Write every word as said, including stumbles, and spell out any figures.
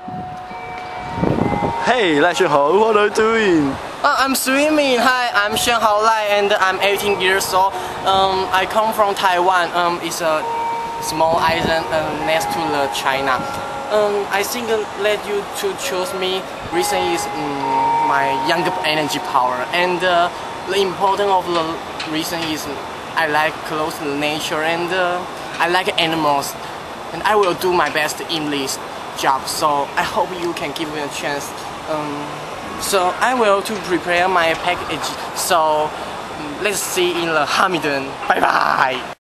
Hey, Lai Xuan-hao, what are you doing? Uh, I'm swimming. Hi, I'm xuan-hao Lai and I'm eighteen years old. Um, I come from Taiwan. Um, it's a small island uh, next to the China. Um, I think uh, that you to choose me reason is um, my younger energy power, and uh, the important of the reason is I like close to nature and uh, I like animals, and I will do my best in this job. So I hope you can give me a chance. Um, so I will to prepare my package. So let's see in the Hamilton. Bye bye.